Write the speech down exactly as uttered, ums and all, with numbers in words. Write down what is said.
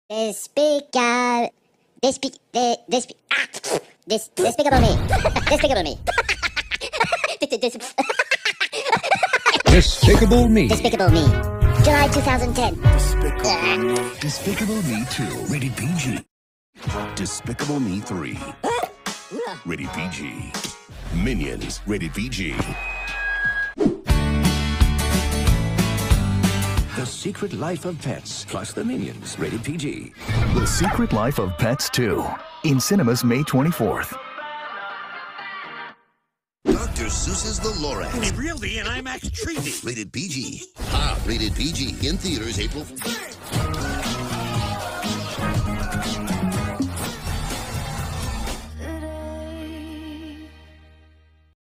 Despicable. Despic. De, despi. Ah! Dis, despicable me. Despicable me. Dis- Despicable Me. Despicable me. July twenty ten. Despicable Me. Despicable Me two. Rated P G. Despicable Me three. Rated P G. Minions. Rated P G. The Secret Life of Pets plus the Minions. Rated P G. The Secret Life of Pets two. In cinemas May twenty-fourth. Doctor Seuss's The Lorax. Real the IMAX treaty. Rated P G. Ah, rated P G. In theaters April.